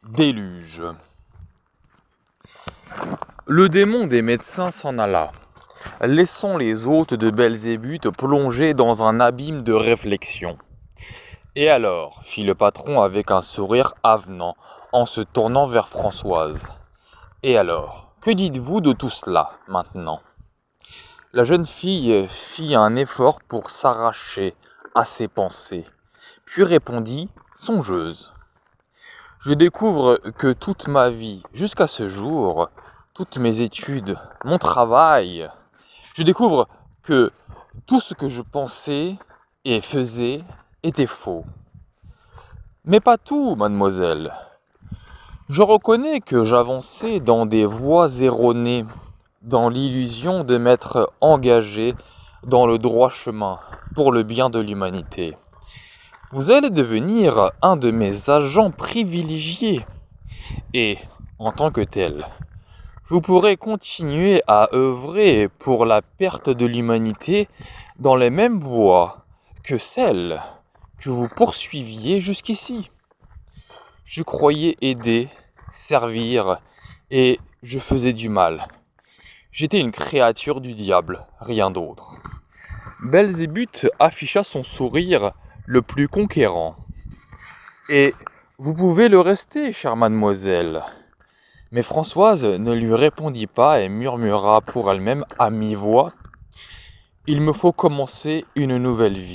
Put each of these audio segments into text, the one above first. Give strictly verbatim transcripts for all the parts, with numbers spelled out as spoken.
Déluge. Le démon des médecins s'en alla, laissant les hôtes de Belzébuth plonger dans un abîme de réflexion. Et alors, fit le patron avec un sourire avenant, en se tournant vers Françoise. Et alors, que dites-vous de tout cela, maintenant ? La jeune fille fit un effort pour s'arracher à ses pensées, puis répondit, songeuse. Je découvre que toute ma vie, jusqu'à ce jour, toutes mes études, mon travail, je découvre que tout ce que je pensais et faisais était faux. Mais pas tout, mademoiselle. Je reconnais que j'avançais dans des voies erronées, dans l'illusion de m'être engagé dans le droit chemin pour le bien de l'humanité. Vous allez devenir un de mes agents privilégiés et, en tant que tel, vous pourrez continuer à œuvrer pour la perte de l'humanité dans les mêmes voies que celles que vous poursuiviez jusqu'ici. Je croyais aider, servir, et je faisais du mal. J'étais une créature du diable, rien d'autre. Belzébuth afficha son sourire le plus conquérant. Et vous pouvez le rester, chère mademoiselle. Mais Françoise ne lui répondit pas et murmura pour elle-même à mi-voix « Il me faut commencer une nouvelle vie ».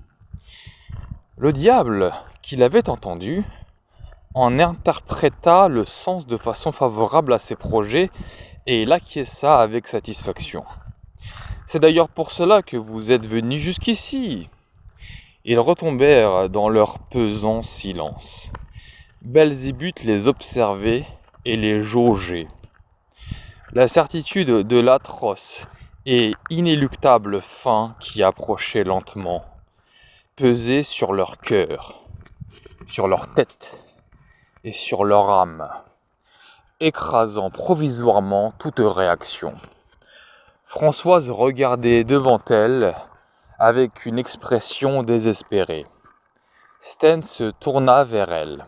Le diable, qui l'avait entendu, en interpréta le sens de façon favorable à ses projets et l'acquiesça avec satisfaction. C'est d'ailleurs pour cela que vous êtes venus jusqu'ici. Ils retombèrent dans leur pesant silence. Belzébuth les observait et les jaugeait. La certitude de l'atroce et inéluctable fin qui approchait lentement pesait sur leur cœur, sur leur tête et sur leur âme, écrasant provisoirement toute réaction. Françoise regardait devant elle avec une expression désespérée. Sten se tourna vers elle.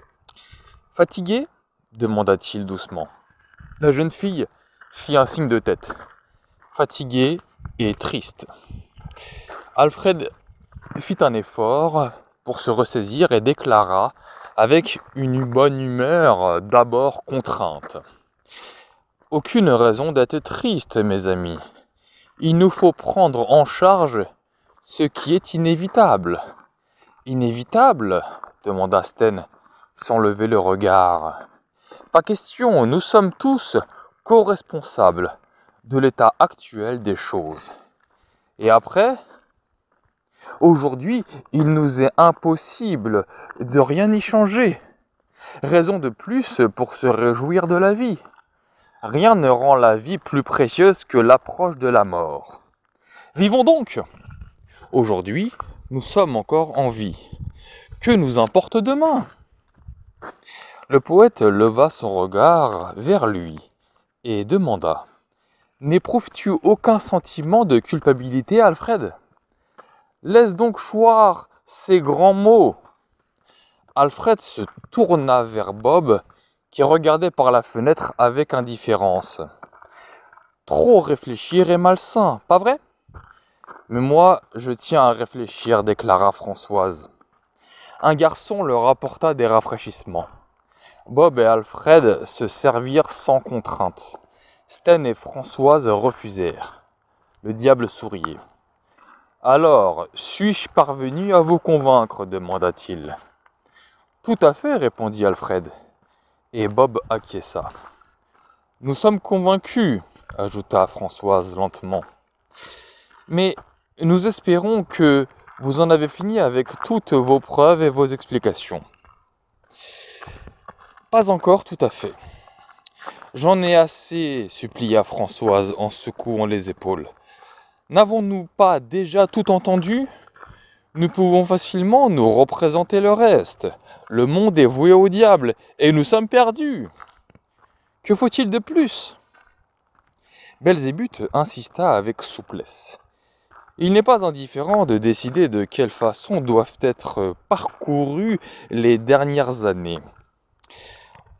« Fatiguée ?» demanda-t-il doucement. La jeune fille fit un signe de tête. Fatiguée et triste. Alfred fit un effort pour se ressaisir et déclara avec une bonne humeur d'abord contrainte. « Aucune raison d'être triste, mes amis. Il nous faut prendre en charge ce qui est inévitable. »« Inévitable ?» demanda Sten, sans lever le regard. « Pas question, nous sommes tous co-responsables de l'état actuel des choses. Et après ? Aujourd'hui, il nous est impossible de rien y changer. Raison de plus pour se réjouir de la vie. Rien ne rend la vie plus précieuse que l'approche de la mort. Vivons donc ! Aujourd'hui, nous sommes encore en vie. Que nous importe demain ? » Le poète leva son regard vers lui et demanda « N'éprouves-tu aucun sentiment de culpabilité, Alfred ? Laisse donc choir ces grands mots. » Alfred se tourna vers Bob, qui regardait par la fenêtre avec indifférence. « Trop réfléchir est malsain, pas vrai ? » « Mais moi, je tiens à réfléchir, » déclara Françoise. Un garçon leur apporta des rafraîchissements. Bob et Alfred se servirent sans contrainte. Sten et Françoise refusèrent. Le diable souriait. « Alors, suis-je parvenu à vous convaincre ?» demanda-t-il. « Tout à fait, » répondit Alfred. Et Bob acquiesça. « Nous sommes convaincus, » ajouta Françoise lentement. « Mais nous espérons que vous en avez fini avec toutes vos preuves et vos explications. » « Pas encore tout à fait. J'en ai assez, » supplia Françoise en secouant les épaules. « N'avons-nous pas déjà tout entendu ? Nous pouvons facilement nous représenter le reste. Le monde est voué au diable et nous sommes perdus. Que faut-il de plus ? » Belzébuth insista avec souplesse. Il n'est pas indifférent de décider de quelle façon doivent être parcourues les dernières années.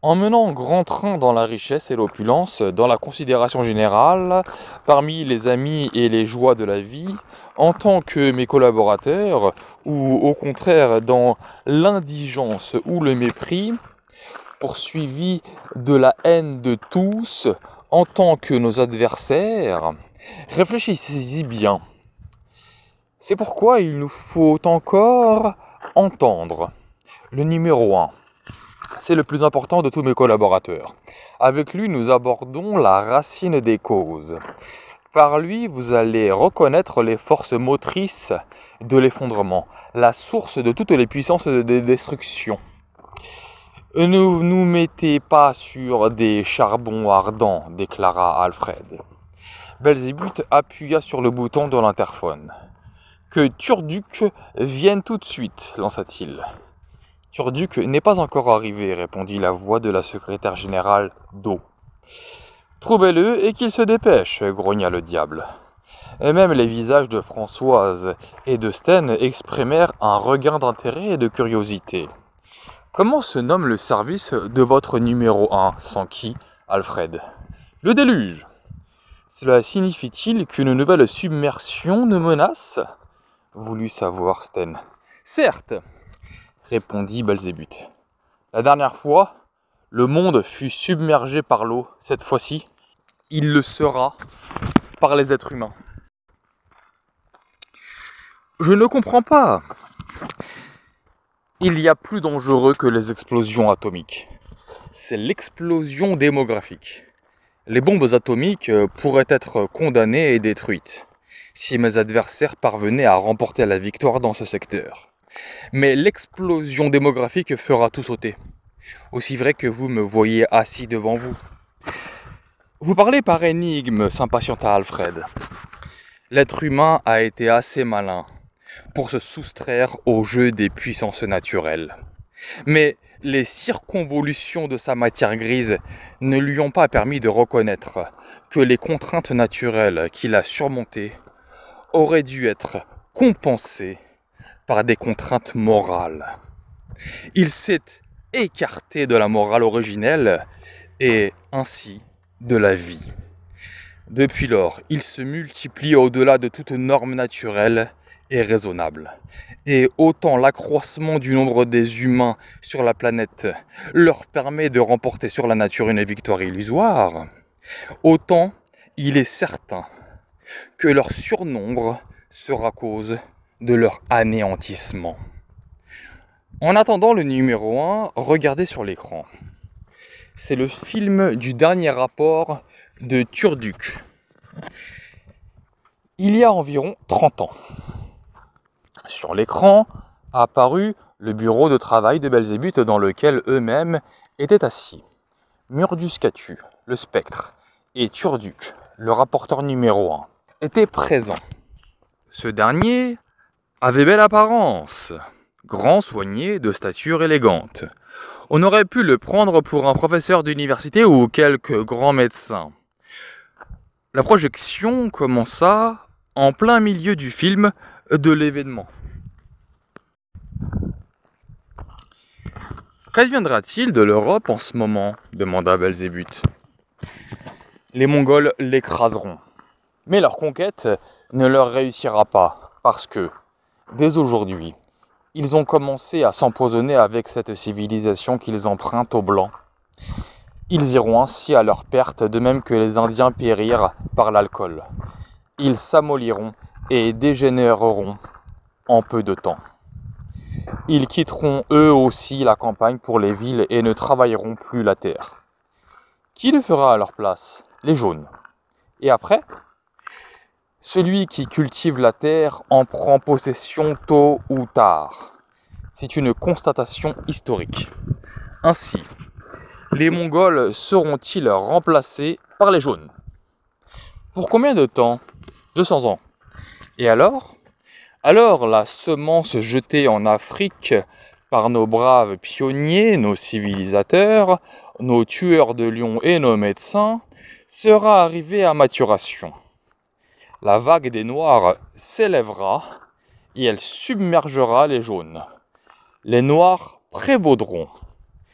Emmenant grand train dans la richesse et l'opulence, dans la considération générale, parmi les amis et les joies de la vie, en tant que mes collaborateurs, ou au contraire dans l'indigence ou le mépris, poursuivi de la haine de tous, en tant que nos adversaires, réfléchissez-y bien. C'est pourquoi il nous faut encore entendre le numéro un. C'est le plus important de tous mes collaborateurs. Avec lui, nous abordons la racine des causes. Par lui, vous allez reconnaître les forces motrices de l'effondrement, la source de toutes les puissances de destruction. Ne nous mettez pas sur des charbons ardents, déclara Alfred. Belzébuth appuya sur le bouton de l'interphone. Que Turduc vienne tout de suite, lança-t-il. Turduc n'est pas encore arrivé, répondit la voix de la secrétaire générale d'O. Trouvez-le et qu'il se dépêche, grogna le diable. Et même les visages de Françoise et de Sten exprimèrent un regain d'intérêt et de curiosité. Comment se nomme le service de votre numéro un, s'enquit Alfred. Le déluge. Cela signifie-t-il qu'une nouvelle submersion nous menace ? Voulut savoir Sten. Certes, répondit Belzébuth. La dernière fois, le monde fut submergé par l'eau. Cette fois-ci, il le sera par les êtres humains. Je ne comprends pas. Il y a plus dangereux que les explosions atomiques. C'est l'explosion démographique. Les bombes atomiques pourraient être condamnées et détruites si mes adversaires parvenaient à remporter la victoire dans ce secteur. Mais l'explosion démographique fera tout sauter. Aussi vrai que vous me voyez assis devant vous. Vous parlez par énigme, s'impatienta Alfred. L'être humain a été assez malin pour se soustraire au jeu des puissances naturelles. Mais les circonvolutions de sa matière grise ne lui ont pas permis de reconnaître que les contraintes naturelles qu'il a surmontées auraient dû être compensées par des contraintes morales. Il s'est écarté de la morale originelle et ainsi de la vie. Depuis lors, il se multiplie au-delà de toute norme naturelle et raisonnable. Et autant l'accroissement du nombre des humains sur la planète leur permet de remporter sur la nature une victoire illusoire, autant il est certain que leur surnombre sera cause de leur anéantissement. En attendant le numéro un, regardez sur l'écran. C'est le film du dernier rapport de Turduc. Il y a environ trente ans. Sur l'écran a apparu le bureau de travail de Belzébuth dans lequel eux-mêmes étaient assis. Murduscatu, le spectre, et Turduc, le rapporteur numéro un, étaient présents. Ce dernier avait belle apparence, grand soigné, de stature élégante. On aurait pu le prendre pour un professeur d'université ou quelque grand médecin. La projection commença en plein milieu du film de l'événement. Qu'adviendra-t-il de l'Europe en ce moment ? Demanda Belzébuth. Les Mongols l'écraseront. Mais leur conquête ne leur réussira pas, parce que, dès aujourd'hui, ils ont commencé à s'empoisonner avec cette civilisation qu'ils empruntent aux Blancs. Ils iront ainsi à leur perte, de même que les Indiens périrent par l'alcool. Ils s'amolliront et dégénéreront en peu de temps. Ils quitteront eux aussi la campagne pour les villes et ne travailleront plus la terre. Qui le fera à leur place ? Les jaunes. Et après ? Celui qui cultive la terre en prend possession tôt ou tard. C'est une constatation historique. Ainsi, les Mongols seront-ils remplacés par les jaunes ? Pour combien de temps ? deux cents ans. Et alors ? Alors la semence jetée en Afrique par nos braves pionniers, nos civilisateurs, nos tueurs de lions et nos médecins, sera arrivée à maturation. La vague des Noirs s'élèvera et elle submergera les jaunes. Les Noirs prévaudront.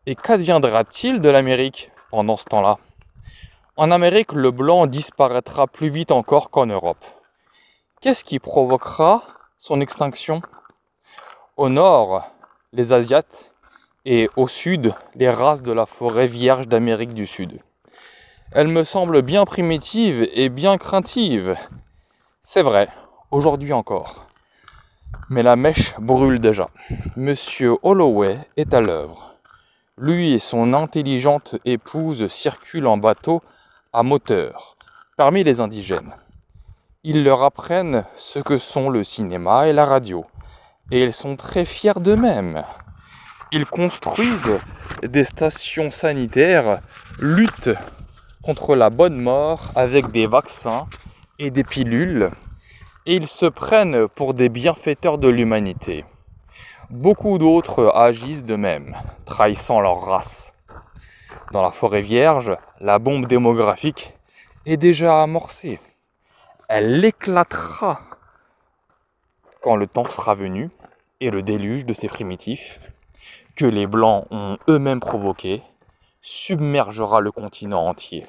Et qu'adviendra-t-il de l'Amérique pendant ce temps-là? En Amérique, le blanc disparaîtra plus vite encore qu'en Europe. Qu'est-ce qui provoquera son extinction? Au nord, les Asiates, et au sud, les races de la forêt vierge d'Amérique du Sud. Elle me semble bien primitive et bien craintive. C'est vrai, aujourd'hui encore. Mais la mèche brûle déjà. Monsieur Holloway est à l'œuvre. Lui et son intelligente épouse circulent en bateau à moteur parmi les indigènes. Ils leur apprennent ce que sont le cinéma et la radio. Et ils sont très fiers d'eux-mêmes. Ils construisent des stations sanitaires, luttent contre la bonne mort avec des vaccins et des pilules, et ils se prennent pour des bienfaiteurs de l'humanité. Beaucoup d'autres agissent de même, trahissant leur race. Dans la forêt vierge, la bombe démographique est déjà amorcée. Elle éclatera quand le temps sera venu, et le déluge de ces primitifs, que les Blancs ont eux-mêmes provoqué, submergera le continent entier.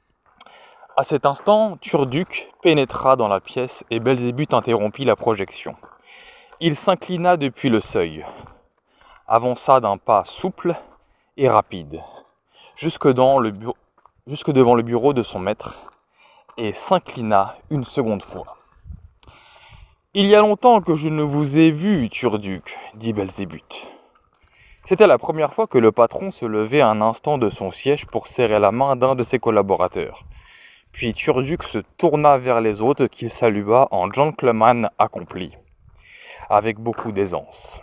À cet instant, Turduc pénétra dans la pièce et Belzébuth interrompit la projection. Il s'inclina depuis le seuil, avança d'un pas souple et rapide, jusque, dans le bu- jusque devant le bureau de son maître, et s'inclina une seconde fois. « Il y a longtemps que je ne vous ai vu, Turduc, dit Belzébuth. » C'était la première fois que le patron se levait un instant de son siège pour serrer la main d'un de ses collaborateurs. Puis Turduc se tourna vers les autres qu'il salua en gentleman accompli, avec beaucoup d'aisance.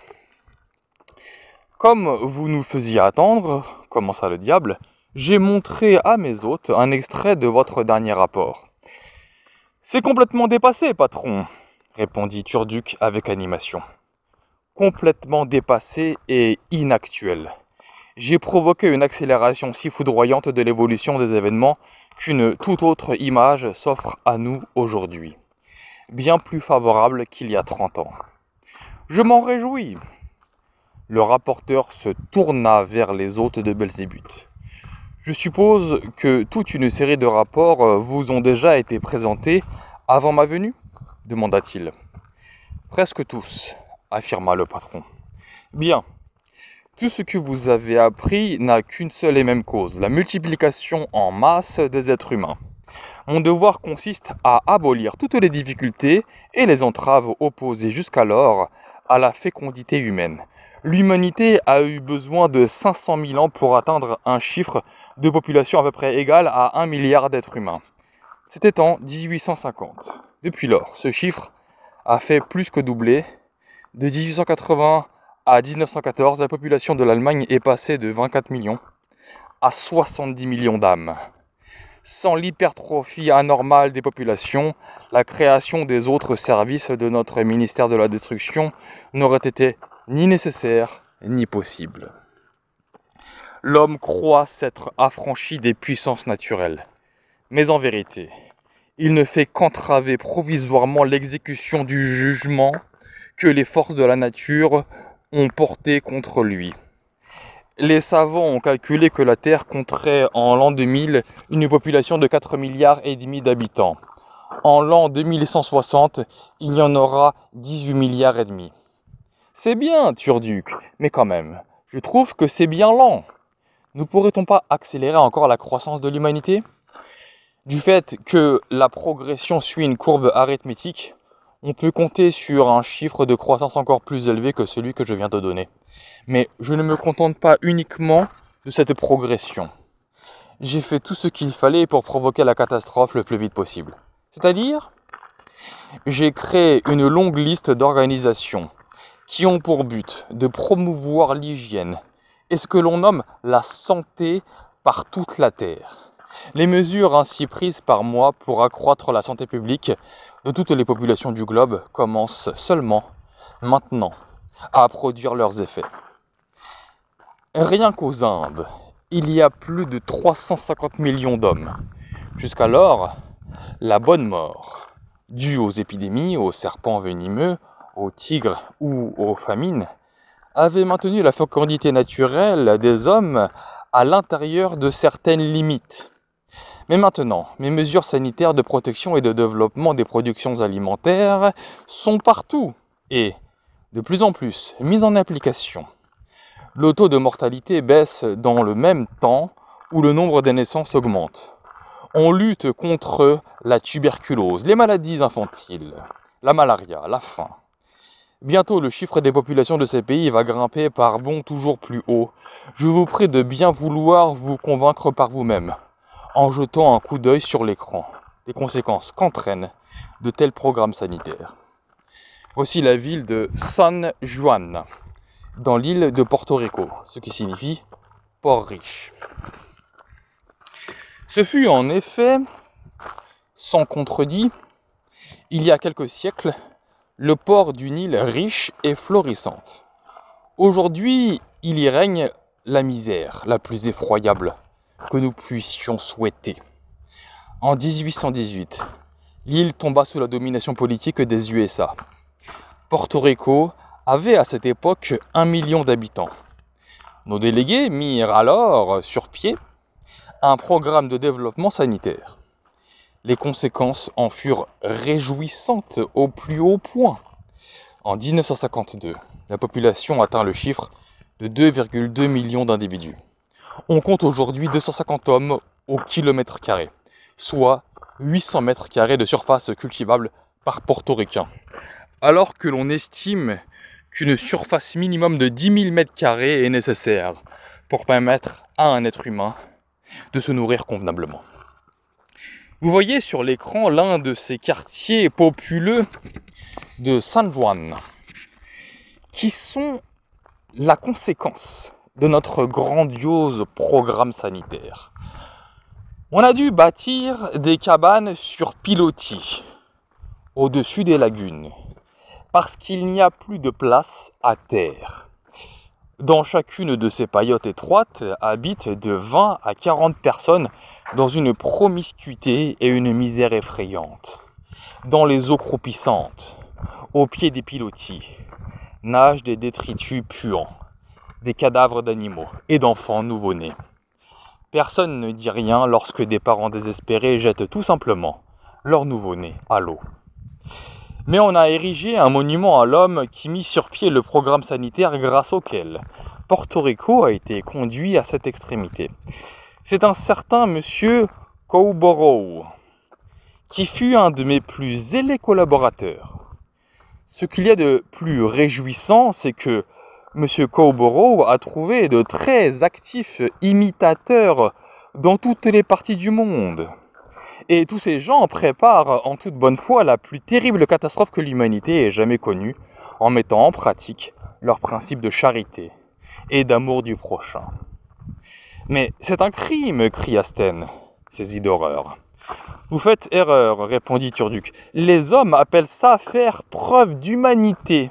« Comme vous nous faisiez attendre, commença le diable, j'ai montré à mes hôtes un extrait de votre dernier rapport. »« C'est complètement dépassé, patron, » répondit Turduc avec animation. « Complètement dépassé et inactuel. J'ai provoqué une accélération si foudroyante de l'évolution des événements qu'une toute autre image s'offre à nous aujourd'hui, bien plus favorable qu'il y a trente ans. Je m'en réjouis. » Le rapporteur se tourna vers les hôtes de Belzébuth. « Je suppose que toute une série de rapports vous ont déjà été présentés avant ma venue ?» demanda-t-il. « Presque tous, » affirma le patron. « Bien. Tout ce que vous avez appris n'a qu'une seule et même cause, la multiplication en masse des êtres humains. Mon devoir consiste à abolir toutes les difficultés et les entraves opposées jusqu'alors à la fécondité humaine. L'humanité a eu besoin de cinq cent mille ans pour atteindre un chiffre de population à peu près égal à un milliard d'êtres humains. C'était en dix-huit cent cinquante. Depuis lors, ce chiffre a fait plus que doubler. De dix-huit cent quatre-vingts à mille neuf cent quatorze, la population de l'Allemagne est passée de vingt-quatre millions à soixante-dix millions d'âmes. Sans l'hypertrophie anormale des populations, la création des autres services de notre ministère de la Destruction n'aurait été ni nécessaire ni possible. L'homme croit s'être affranchi des puissances naturelles, mais en vérité, il ne fait qu'entraver provisoirement l'exécution du jugement que les forces de la nature ont porté contre lui. Les savants ont calculé que la Terre compterait en l'an deux mille une population de quatre milliards et demi d'habitants. En l'an deux mille cent soixante, il y en aura dix-huit milliards et demi. C'est bien, Turduc, mais quand même, je trouve que c'est bien lent. Ne pourrait-on pas accélérer encore la croissance de l'humanité ? Du fait que la progression suit une courbe arithmétique, on peut compter sur un chiffre de croissance encore plus élevé que celui que je viens de donner. Mais je ne me contente pas uniquement de cette progression. J'ai fait tout ce qu'il fallait pour provoquer la catastrophe le plus vite possible. C'est-à-dire, j'ai créé une longue liste d'organisations qui ont pour but de promouvoir l'hygiène et ce que l'on nomme la santé par toute la Terre. Les mesures ainsi prises par moi pour accroître la santé publique de toutes les populations du globe commencent seulement maintenant à produire leurs effets. Rien qu'aux Indes, il y a plus de trois cent cinquante millions d'hommes. Jusqu'alors, la bonne mort, due aux épidémies, aux serpents venimeux, aux tigres ou aux famines, avait maintenu la fécondité naturelle des hommes à l'intérieur de certaines limites. Mais maintenant, mes mesures sanitaires de protection et de développement des productions alimentaires sont partout et, de plus en plus, mises en application. Le taux de mortalité baisse dans le même temps où le nombre des naissances augmente. On lutte contre la tuberculose, les maladies infantiles, la malaria, la faim. Bientôt, le chiffre des populations de ces pays va grimper par bonds toujours plus haut. Je vous prie de bien vouloir vous convaincre par vous-même, en jetant un coup d'œil sur l'écran, des conséquences qu'entraînent de tels programmes sanitaires. Voici la ville de San Juan, dans l'île de Porto Rico, ce qui signifie port riche. Ce fut en effet, sans contredit, il y a quelques siècles, le port d'une île riche et florissante. Aujourd'hui, il y règne la misère la plus effroyable que nous puissions souhaiter. En dix-huit cent dix-huit, l'île tomba sous la domination politique des U S A. Porto Rico avait à cette époque un million d'habitants. Nos délégués mirent alors sur pied un programme de développement sanitaire. Les conséquences en furent réjouissantes au plus haut point. En mille neuf cent cinquante-deux, la population atteint le chiffre de deux virgule deux millions d'individus. On compte aujourd'hui deux cent cinquante hommes au kilomètre carré, soit huit cents mètres carrés de surface cultivable par portoricain, alors que l'on estime qu'une surface minimum de dix mille mètres carrés est nécessaire pour permettre à un être humain de se nourrir convenablement. Vous voyez sur l'écran l'un de ces quartiers populeux de San Juan, qui sont la conséquence de notre grandiose programme sanitaire. On a dû bâtir des cabanes sur pilotis, au-dessus des lagunes, parce qu'il n'y a plus de place à terre. Dans chacune de ces paillotes étroites habitent de vingt à quarante personnes dans une promiscuité et une misère effrayantes. Dans les eaux croupissantes, au pied des pilotis, nagent des détritus puants, des cadavres d'animaux et d'enfants nouveau-nés. Personne ne dit rien lorsque des parents désespérés jettent tout simplement leur nouveau-né à l'eau. Mais on a érigé un monument à l'homme qui mit sur pied le programme sanitaire grâce auquel Porto Rico a été conduit à cette extrémité. C'est un certain monsieur Scarborough, qui fut un de mes plus zélés collaborateurs. Ce qu'il y a de plus réjouissant, c'est que monsieur Scarborough a trouvé de très actifs imitateurs dans toutes les parties du monde. Et tous ces gens préparent en toute bonne foi la plus terrible catastrophe que l'humanité ait jamais connue, en mettant en pratique leurs principes de charité et d'amour du prochain. Mais c'est un crime, cria Sten, saisi d'horreur. Vous faites erreur, répondit Turduc. Les hommes appellent ça faire preuve d'humanité.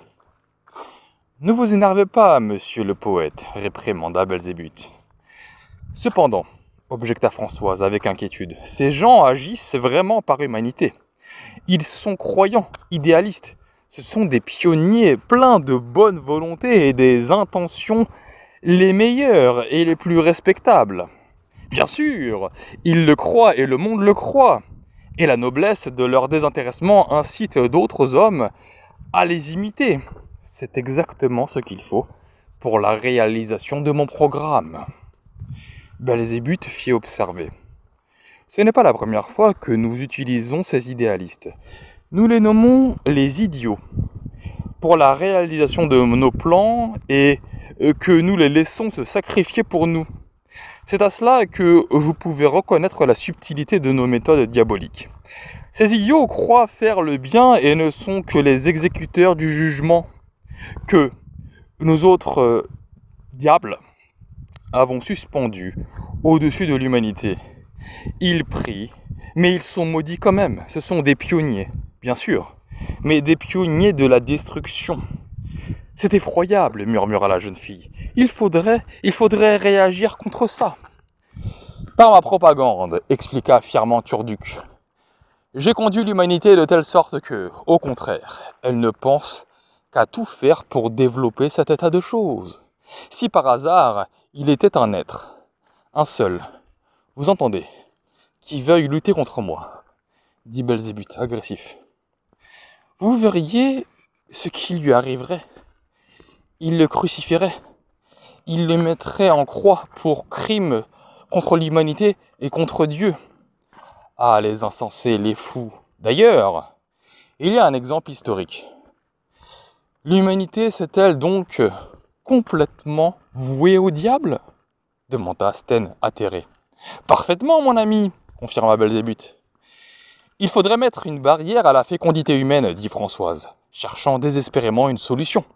Ne vous énervez pas, monsieur le poète, réprimanda Belzébuth. Cependant, objecta Françoise avec inquiétude, ces gens agissent vraiment par humanité. Ils sont croyants, idéalistes. Ce sont des pionniers pleins de bonne volonté et des intentions les meilleures et les plus respectables. Bien sûr, ils le croient et le monde le croit. Et la noblesse de leur désintéressement incite d'autres hommes à les imiter. C'est exactement ce qu'il faut pour la réalisation de mon programme. Belzébuth fit observer. Ce n'est pas la première fois que nous utilisons ces idéalistes. Nous les nommons les idiots pour la réalisation de nos plans et que nous les laissons se sacrifier pour nous. C'est à cela que vous pouvez reconnaître la subtilité de nos méthodes diaboliques. Ces idiots croient faire le bien et ne sont que les exécuteurs du jugement que nous autres euh, diables avons suspendu au-dessus de l'humanité. Ils prient, mais ils sont maudits quand même. Ce sont des pionniers, bien sûr, mais des pionniers de la destruction. C'est effroyable, murmura la jeune fille. Il faudrait, il faudrait réagir contre ça. Par ma propagande, expliqua fièrement Turduc. J'ai conduit l'humanité de telle sorte que, au contraire, elle ne pense qu'à tout faire pour développer cet état de choses. Si par hasard, il était un être, un seul, vous entendez, qui veuille lutter contre moi, dit Belzébuth, agressif, vous verriez ce qui lui arriverait. Il le crucifierait. Il le mettrait en croix pour crime contre l'humanité et contre Dieu. Ah, les insensés, les fous. D'ailleurs, il y a un exemple historique. L'humanité s'est-elle donc complètement vouée au diable ? Demanda Stène, atterré. Parfaitement, mon ami, confirma Belzébuth. Il faudrait mettre une barrière à la fécondité humaine, dit Françoise, cherchant désespérément une solution.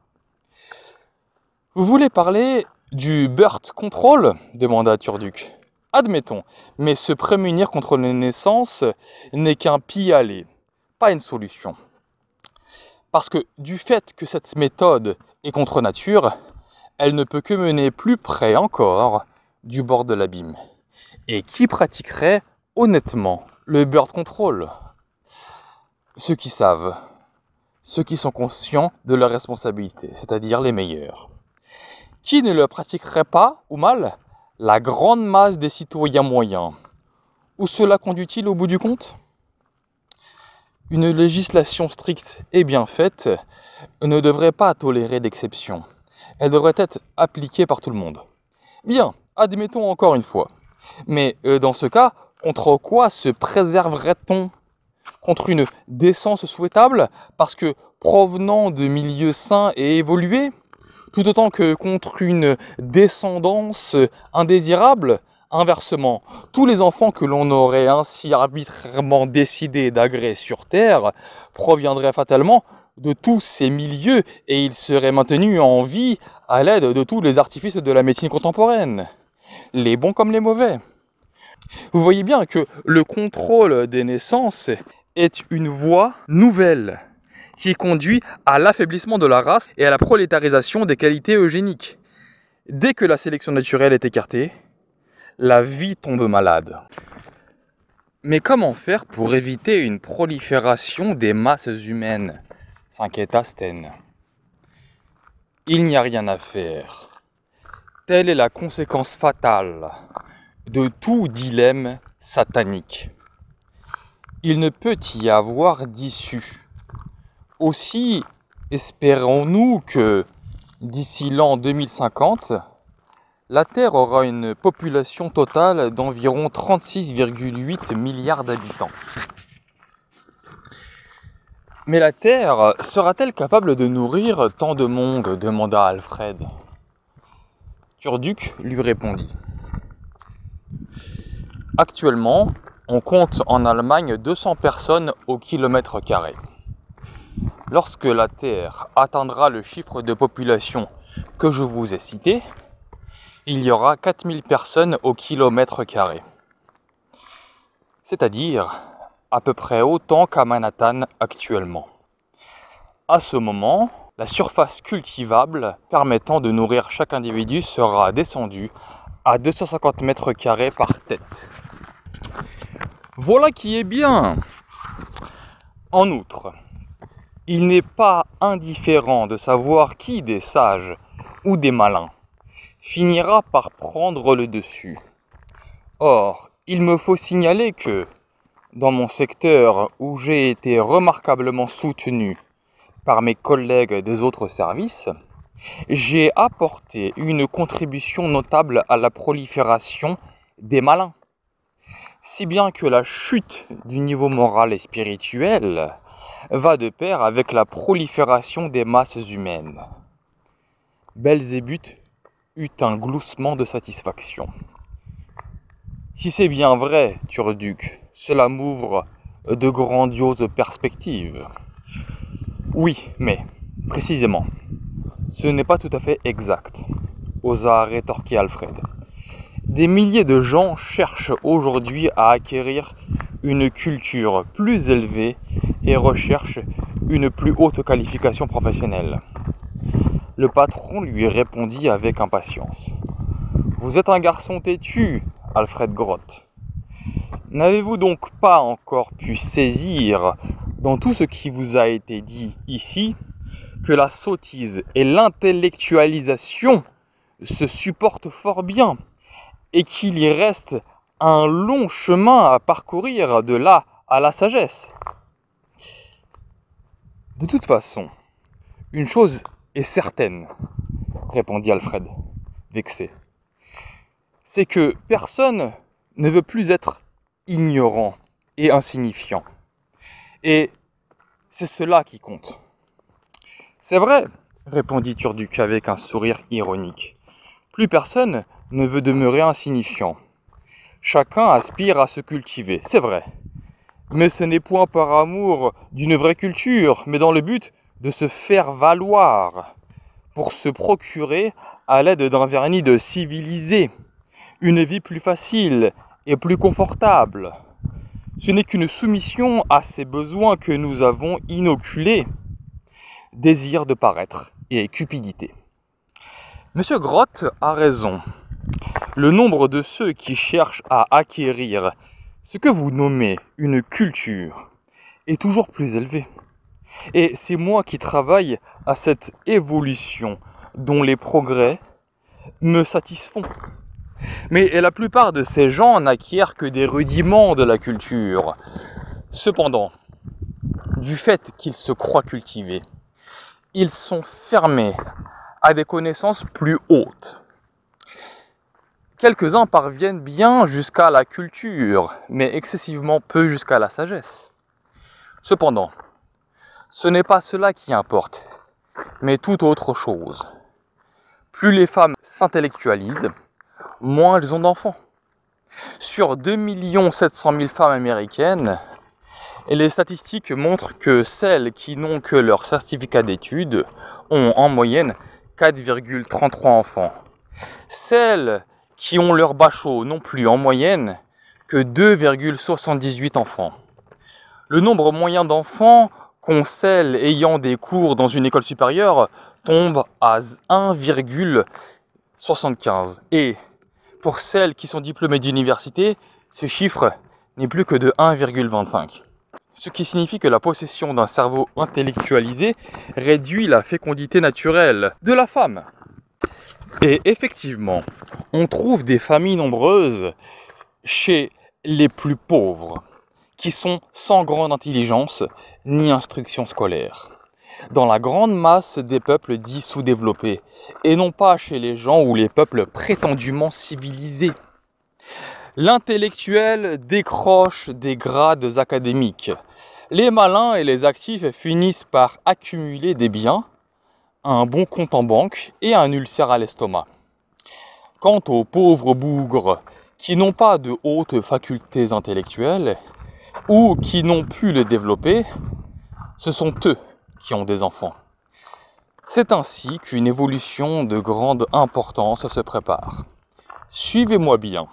Vous voulez parler du birth control ? Demanda Turduc. Admettons, mais se prémunir contre les naissances n'est qu'un pis-aller, pas une solution. Parce que du fait que cette méthode est contre nature, elle ne peut que mener plus près encore du bord de l'abîme. Et qui pratiquerait honnêtement le birth control ? Ceux qui savent, ceux qui sont conscients de leur responsabilité, c'est-à-dire les meilleurs. Qui ne le pratiquerait pas, ou mal ? La grande masse des citoyens moyens. Où cela conduit-il au bout du compte ? Une législation stricte et bien faite ne devrait pas tolérer d'exceptions. Elle devrait être appliquée par tout le monde. Bien, admettons encore une fois. Mais euh, dans ce cas, contre quoi se préserverait-on ? Contre une décence souhaitable, parce que provenant de milieux sains et évolués ? Tout autant que contre une descendance indésirable ? Inversement, tous les enfants que l'on aurait ainsi arbitrairement décidé d'agréer sur Terre proviendraient fatalement de tous ces milieux et ils seraient maintenus en vie à l'aide de tous les artifices de la médecine contemporaine, les bons comme les mauvais. Vous voyez bien que le contrôle des naissances est une voie nouvelle qui conduit à l'affaiblissement de la race et à la prolétarisation des qualités eugéniques. Dès que la sélection naturelle est écartée, la vie tombe malade. Mais comment faire pour éviter une prolifération des masses humaines ? S'inquiéta Stène. Il n'y a rien à faire. Telle est la conséquence fatale de tout dilemme satanique. Il ne peut y avoir d'issue. Aussi, espérons-nous que, d'ici l'an deux mille cinquante, la Terre aura une population totale d'environ trente-six virgule huit milliards d'habitants. Mais la Terre sera-t-elle capable de nourrir tant de monde ? Demanda Alfred. Turduc lui répondit. Actuellement, on compte en Allemagne deux cents personnes au kilomètre carré. Lorsque la Terre atteindra le chiffre de population que je vous ai cité, il y aura quatre mille personnes au kilomètre carré. C'est-à-dire à peu près autant qu'à Manhattan actuellement. À ce moment, la surface cultivable permettant de nourrir chaque individu sera descendue à deux cent cinquante mètres carrés par tête. Voilà qui est bien. En outre, il n'est pas indifférent de savoir qui des sages ou des malins finira par prendre le dessus. Or, il me faut signaler que, dans mon secteur où j'ai été remarquablement soutenu par mes collègues des autres services, j'ai apporté une contribution notable à la prolifération des malins. Si bien que la chute du niveau moral et spirituel va de pair avec la prolifération des masses humaines. Belzébuth eut un gloussement de satisfaction. Si c'est bien vrai, Turduc, cela m'ouvre de grandioses perspectives. Oui, mais, précisément, ce n'est pas tout à fait exact, osa rétorquer Alfred. Des milliers de gens cherchent aujourd'hui à acquérir une culture plus élevée et recherchent une plus haute qualification professionnelle. Le patron lui répondit avec impatience. « Vous êtes un garçon têtu, Alfred Groth. N'avez-vous donc pas encore pu saisir, dans tout ce qui vous a été dit ici, que la sottise et l'intellectualisation se supportent fort bien et qu'il y reste un long chemin à parcourir de là à la sagesse. De toute façon, une chose est certaine, répondit Alfred, vexé, c'est que personne ne veut plus être ignorant et insignifiant. Et c'est cela qui compte. C'est vrai, répondit Turduc avec un sourire ironique. Plus personne ne veut demeurer insignifiant. Chacun aspire à se cultiver, c'est vrai. Mais ce n'est point par amour d'une vraie culture, mais dans le but de se faire valoir, pour se procurer, à l'aide d'un vernis de civilisé, une vie plus facile et plus confortable. Ce n'est qu'une soumission à ces besoins que nous avons inoculés, désir de paraître et cupidité. Monsieur Grotte a raison. Le nombre de ceux qui cherchent à acquérir ce que vous nommez une culture est toujours plus élevé. Et c'est moi qui travaille à cette évolution dont les progrès me satisfont. Mais la plupart de ces gens n'acquièrent que des rudiments de la culture. Cependant, du fait qu'ils se croient cultivés, ils sont fermés à des connaissances plus hautes. Quelques-uns parviennent bien jusqu'à la culture, mais excessivement peu jusqu'à la sagesse. Cependant, ce n'est pas cela qui importe, mais tout autre chose. Plus les femmes s'intellectualisent, moins elles ont d'enfants. Sur deux millions sept cent mille femmes américaines, les statistiques montrent que celles qui n'ont que leur certificat d'études ont en moyenne quatre virgule trente-trois enfants. Celles qui ont leur bachot n'ont plus en moyenne que deux virgule soixante-dix-huit enfants. Le nombre moyen d'enfants qu'ont celles ayant des cours dans une école supérieure tombe à un virgule soixante-quinze. Et pour celles qui sont diplômées d'université, ce chiffre n'est plus que de un virgule vingt-cinq. Ce qui signifie que la possession d'un cerveau intellectualisé réduit la fécondité naturelle de la femme. Et effectivement, on trouve des familles nombreuses chez les plus pauvres, qui sont sans grande intelligence ni instruction scolaire, dans la grande masse des peuples dits sous-développés, et non pas chez les gens ou les peuples prétendument civilisés. L'intellectuel décroche des grades académiques. Les malins et les actifs finissent par accumuler des biens, un bon compte en banque et un ulcère à l'estomac. Quant aux pauvres bougres qui n'ont pas de hautes facultés intellectuelles ou qui n'ont pu les développer, ce sont eux qui ont des enfants. C'est ainsi qu'une évolution de grande importance se prépare. Suivez-moi bien.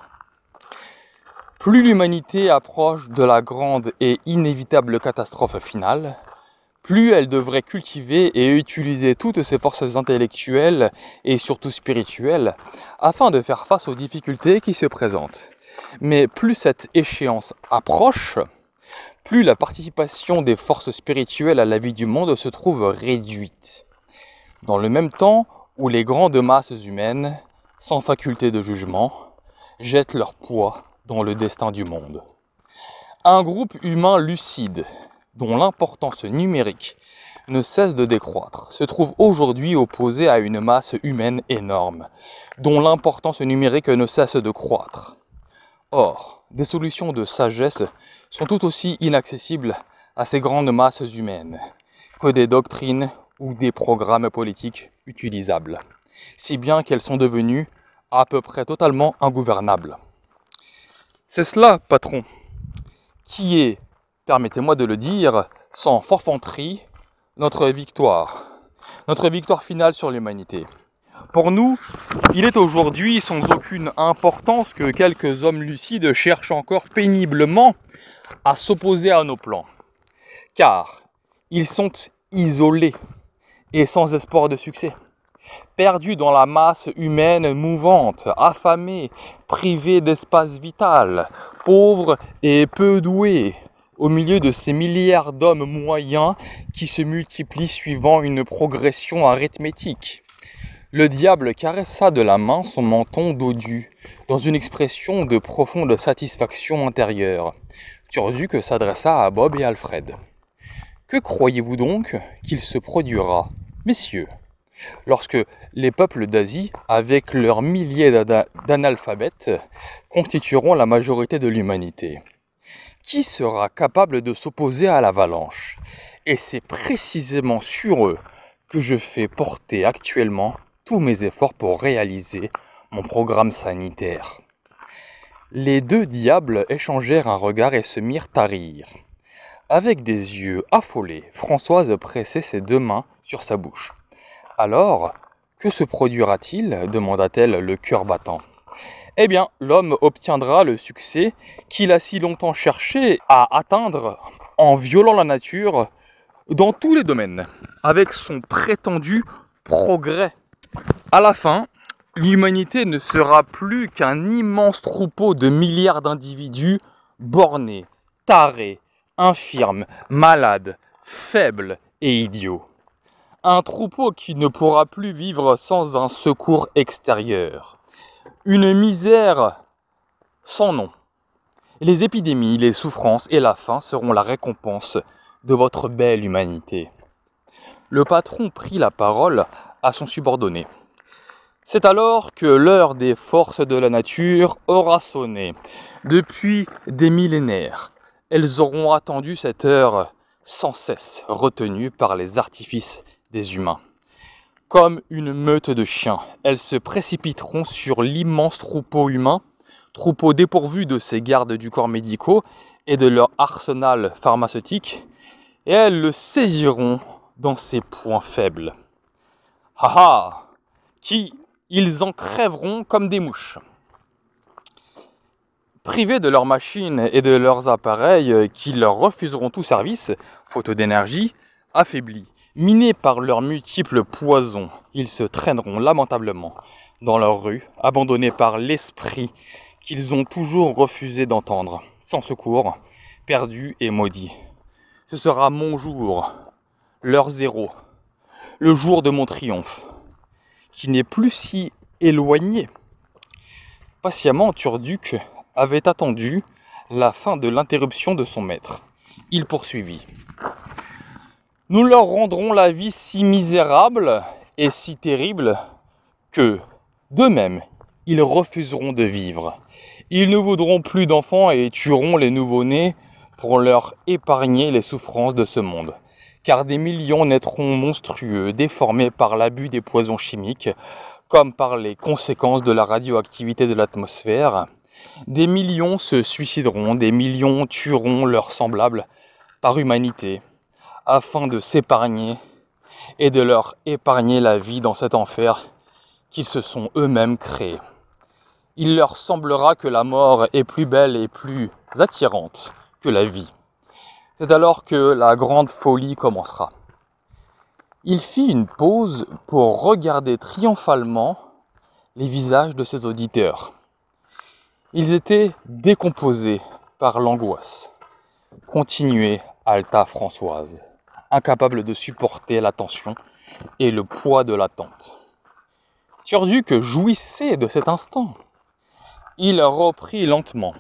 Plus l'humanité approche de la grande et inévitable catastrophe finale, plus elle devrait cultiver et utiliser toutes ses forces intellectuelles et surtout spirituelles afin de faire face aux difficultés qui se présentent. Mais plus cette échéance approche, plus la participation des forces spirituelles à la vie du monde se trouve réduite. Dans le même temps où les grandes masses humaines, sans faculté de jugement, jettent leur poids dans le destin du monde. Un groupe humain lucide, dont l'importance numérique ne cesse de décroître, se trouve aujourd'hui opposé à une masse humaine énorme, dont l'importance numérique ne cesse de croître. Or, des solutions de sagesse sont tout aussi inaccessibles à ces grandes masses humaines que des doctrines ou des programmes politiques utilisables, si bien qu'elles sont devenues à peu près totalement ingouvernables. C'est cela, patron, qui est, permettez-moi de le dire, sans forfanterie, notre victoire, notre victoire finale sur l'humanité. Pour nous, il est aujourd'hui sans aucune importance que quelques hommes lucides cherchent encore péniblement à s'opposer à nos plans, car ils sont isolés et sans espoir de succès, perdus dans la masse humaine mouvante, affamés, privés d'espace vital, pauvres et peu doués, au milieu de ces milliards d'hommes moyens qui se multiplient suivant une progression arithmétique. Le diable caressa de la main son menton dodu, dans une expression de profonde satisfaction intérieure. Turduc s'adressa à Bob et Alfred. « Que croyez-vous donc qu'il se produira, messieurs, lorsque les peuples d'Asie, avec leurs milliers d'analphabètes, constitueront la majorité de l'humanité? Qui sera capable de s'opposer à l'avalanche? Et c'est précisément sur eux que je fais porter actuellement tous mes efforts pour réaliser mon programme sanitaire. » Les deux diables échangèrent un regard et se mirent à rire. Avec des yeux affolés, Françoise pressait ses deux mains sur sa bouche. « Alors, que se produira-t-il » demanda-t-elle, le cœur battant. « Eh bien, l'homme obtiendra le succès qu'il a si longtemps cherché à atteindre en violant la nature dans tous les domaines, avec son prétendu progrès. À la fin, l'humanité ne sera plus qu'un immense troupeau de milliards d'individus bornés, tarés, infirmes, malades, faibles et idiots. Un troupeau qui ne pourra plus vivre sans un secours extérieur. Une misère sans nom. Les épidémies, les souffrances et la faim seront la récompense de votre belle humanité. » Le patron prit la parole à son subordonné. « C'est alors que l'heure des forces de la nature aura sonné. Depuis des millénaires, elles auront attendu cette heure sans cesse retenue par les artifices des humains. Comme une meute de chiens, elles se précipiteront sur l'immense troupeau humain, troupeau dépourvu de ses gardes du corps médicaux et de leur arsenal pharmaceutique, et elles le saisiront dans ses points faibles. Ha ha! Qui ils en crèveront comme des mouches. Privés de leurs machines et de leurs appareils qui leur refuseront tout service, faute d'énergie, affaiblis, minés par leurs multiples poisons, ils se traîneront lamentablement dans leurs rues, abandonnés par l'esprit qu'ils ont toujours refusé d'entendre, sans secours, perdus et maudits. Ce sera mon jour, leur zéro, le jour de mon triomphe, qui n'est plus si éloigné. » Patiemment, Turduc avait attendu la fin de l'interruption de son maître. Il poursuivit. « Nous leur rendrons la vie si misérable et si terrible que, d'eux-mêmes, ils refuseront de vivre. Ils ne voudront plus d'enfants et tueront les nouveau-nés pour leur épargner les souffrances de ce monde. Car des millions naîtront monstrueux, déformés par l'abus des poisons chimiques, comme par les conséquences de la radioactivité de l'atmosphère. Des millions se suicideront, des millions tueront leurs semblables par humanité, afin de s'épargner et de leur épargner la vie dans cet enfer qu'ils se sont eux-mêmes créés. Il leur semblera que la mort est plus belle et plus attirante que la vie. C'est alors que la grande folie commencera. » Il fit une pause pour regarder triomphalement les visages de ses auditeurs. Ils étaient décomposés par l'angoisse. Continuait Alta Françoise, incapable de supporter la tension et le poids de l'attente. Turduc jouissait de cet instant. Il reprit lentement.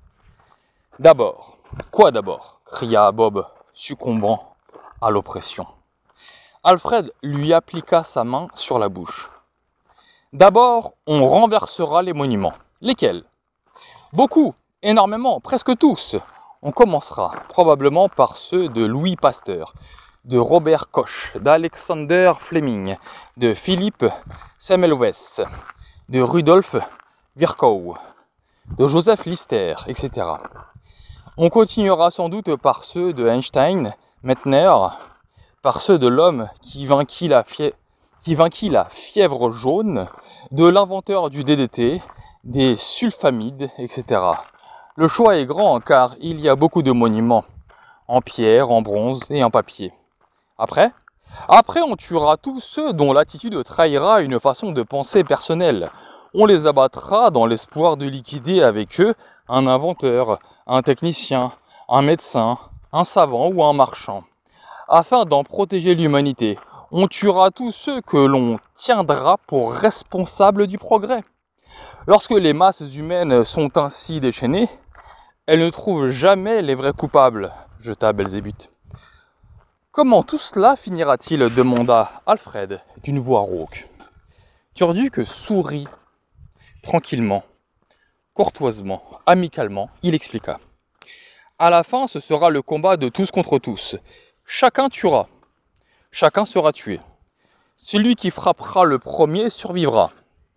« D'abord, quoi d'abord » cria Bob, succombant à l'oppression. Alfred lui appliqua sa main sur la bouche. « D'abord, on renversera les monuments. Lesquels ? Beaucoup, énormément, presque tous. On commencera probablement par ceux de Louis Pasteur, de Robert Koch, d'Alexander Fleming, de Philippe Semmelweis, de Rudolf Virchow, de Joseph Lister, et cetera. On continuera sans doute par ceux de Einstein, Meitner, par ceux de l'homme qui vainquit la, fie... qui vainquit la fièvre jaune, de l'inventeur du D D T, des sulfamides, et cetera. Le choix est grand car il y a beaucoup de monuments, en pierre, en bronze et en papier. Après Après on tuera tous ceux dont l'attitude trahira une façon de penser personnelle. On les abattra dans l'espoir de liquider avec eux un inventeur, un technicien, un médecin, un savant ou un marchand. Afin d'en protéger l'humanité, on tuera tous ceux que l'on tiendra pour responsables du progrès. Lorsque les masses humaines sont ainsi déchaînées, elles ne trouvent jamais les vrais coupables, jeta Belzébuth. Comment tout cela finira-t-il demanda Alfred d'une voix rauque. Turduc sourit tranquillement, courtoisement, amicalement, il expliqua. À la fin, ce sera le combat de tous contre tous. Chacun tuera, chacun sera tué. Celui qui frappera le premier survivra.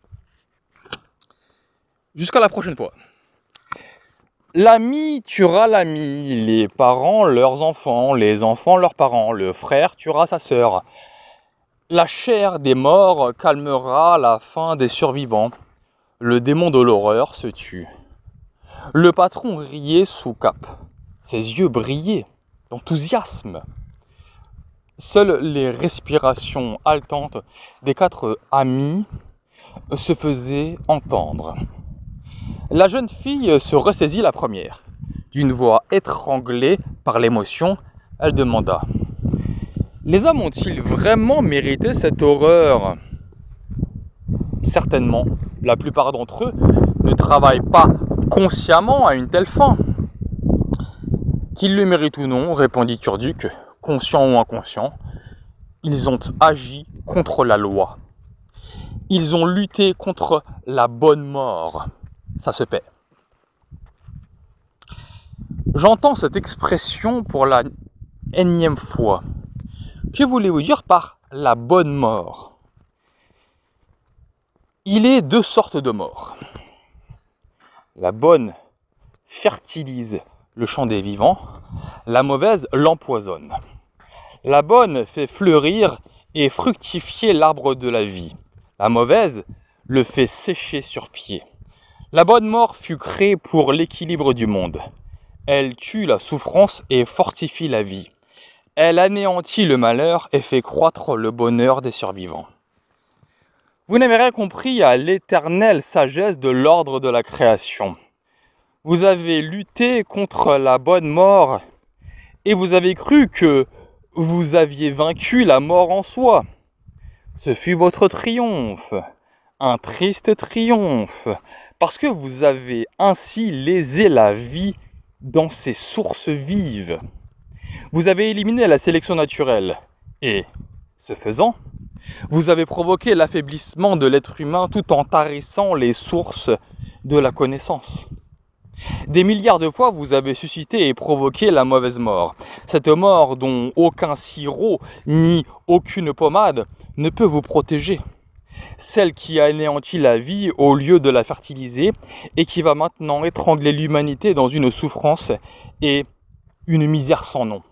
Jusqu'à la prochaine fois. L'ami tuera l'ami, les parents leurs enfants, les enfants leurs parents, le frère tuera sa sœur. La chair des morts calmera la faim des survivants. Le démon de l'horreur se tue. Le patron riait sous cape. Ses yeux brillaient d'enthousiasme. Seules les respirations haletantes des quatre amis se faisaient entendre. La jeune fille se ressaisit la première. D'une voix étranglée par l'émotion, elle demanda « Les hommes ont-ils vraiment mérité cette horreur ?» Certainement, la plupart d'entre eux ne travaillent pas consciemment à une telle fin. Qu'ils le méritent ou non, répondit Turduc, conscient ou inconscient, ils ont agi contre la loi. Ils ont lutté contre la bonne mort. Ça se paie. J'entends cette expression pour la énième fois. Que voulez-vous dire par la bonne mort? Il est deux sortes de morts. La bonne fertilise le champ des vivants, la mauvaise l'empoisonne. La bonne fait fleurir et fructifier l'arbre de la vie. La mauvaise le fait sécher sur pied. La bonne mort fut créée pour l'équilibre du monde. Elle tue la souffrance et fortifie la vie. Elle anéantit le malheur et fait croître le bonheur des survivants. Vous n'avez rien compris à l'éternelle sagesse de l'ordre de la création. Vous avez lutté contre la bonne mort et vous avez cru que vous aviez vaincu la mort en soi. Ce fut votre triomphe, un triste triomphe, parce que vous avez ainsi lésé la vie dans ses sources vives. Vous avez éliminé la sélection naturelle et, ce faisant, vous avez provoqué l'affaiblissement de l'être humain tout en tarissant les sources de la connaissance. Des milliards de fois, vous avez suscité et provoqué la mauvaise mort. Cette mort dont aucun sirop ni aucune pommade ne peut vous protéger. Celle qui a anéanti la vie au lieu de la fertiliser et qui va maintenant étrangler l'humanité dans une souffrance et une misère sans nom.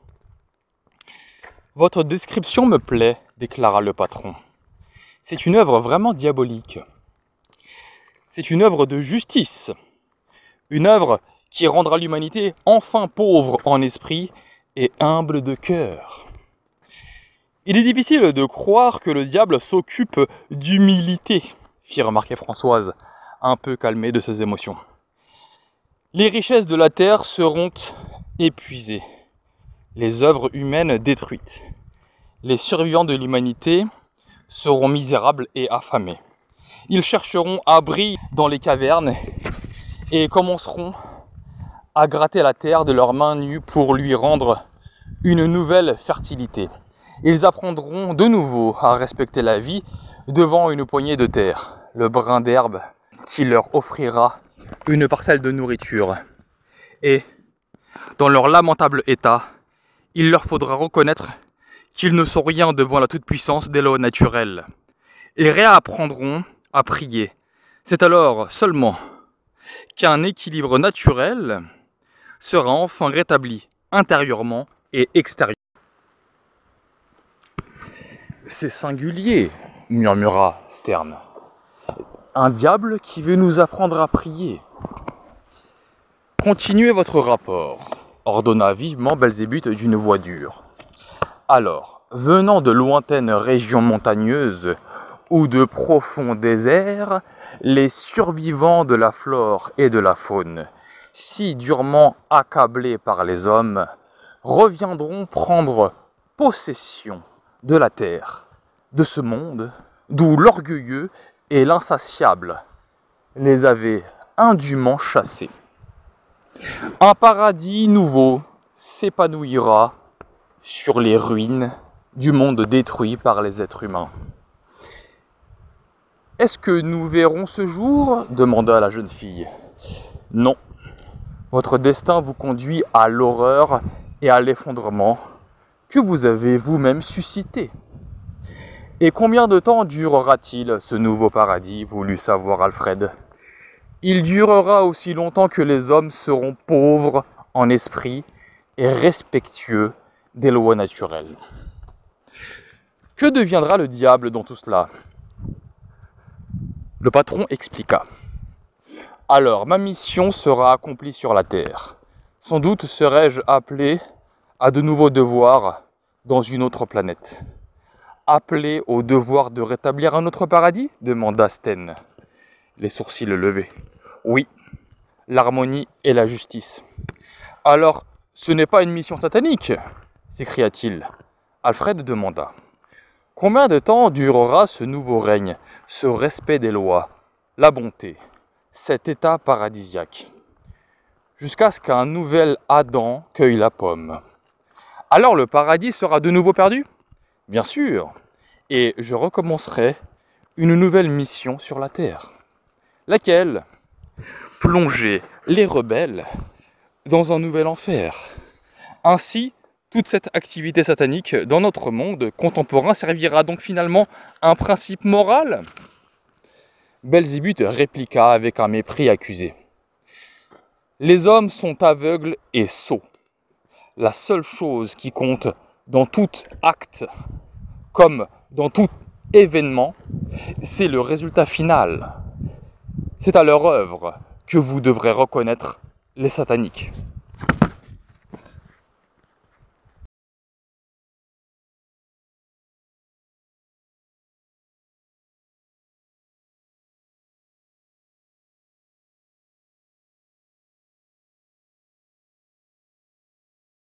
Votre description me plaît, déclara le patron. C'est une œuvre vraiment diabolique. C'est une œuvre de justice. Une œuvre qui rendra l'humanité enfin pauvre en esprit et humble de cœur. Il est difficile de croire que le diable s'occupe d'humilité, fit remarquer Françoise, un peu calmée de ses émotions. Les richesses de la terre seront épuisées, les œuvres humaines détruites. Les survivants de l'humanité seront misérables et affamés. Ils chercheront abri dans les cavernes et commenceront à gratter la terre de leurs mains nues pour lui rendre une nouvelle fertilité. Ils apprendront de nouveau à respecter la vie devant une poignée de terre, le brin d'herbe qui leur offrira une parcelle de nourriture. Et, dans leur lamentable état, il leur faudra reconnaître qu'ils ne sont rien devant la toute-puissance des lois naturelles. Ils réapprendront à prier. C'est alors seulement qu'un équilibre naturel sera enfin rétabli intérieurement et extérieurement. C'est singulier, murmura Sterne. Un diable qui veut nous apprendre à prier. Continuez votre rapport, ordonna vivement Belzébuth d'une voix dure. Alors, venant de lointaines régions montagneuses ou de profonds déserts, les survivants de la flore et de la faune si durement accablés par les hommes, reviendront prendre possession de la terre, de ce monde, d'où l'orgueilleux et l'insatiable les avaient indûment chassés. Un paradis nouveau s'épanouira sur les ruines du monde détruit par les êtres humains. « Est-ce que nous verrons ce jour ?» demanda la jeune fille. « Non. Votre destin vous conduit à l'horreur et à l'effondrement que vous avez vous-même suscité. Et combien de temps durera-t-il ce nouveau paradis ?» voulut savoir Alfred. « Il durera aussi longtemps que les hommes seront pauvres en esprit et respectueux des lois naturelles. » Que deviendra le diable dans tout cela ? Le patron expliqua. « Alors, ma mission sera accomplie sur la terre. Sans doute serai-je appelé à de nouveaux devoirs dans une autre planète. »« Appelé au devoir de rétablir un autre paradis ?» demanda Sten, les sourcils levés. « Oui, l'harmonie et la justice. »« Alors, ce n'est pas une mission satanique ?» s'écria-t-il. Alfred demanda. « Combien de temps durera ce nouveau règne, ce respect des lois, la bonté, cet état paradisiaque, jusqu'à ce qu'un nouvel Adam cueille la pomme. Alors le paradis sera de nouveau perdu ? Bien sûr, et je recommencerai une nouvelle mission sur la terre. Laquelle ? Plonger les rebelles dans un nouvel enfer. Ainsi, toute cette activité satanique dans notre monde contemporain servira donc finalement à un principe moral ? Belzébuth répliqua avec un mépris accusé. Les hommes sont aveugles et sots. La seule chose qui compte dans tout acte, comme dans tout événement, c'est le résultat final. C'est à leur œuvre que vous devrez reconnaître les sataniques.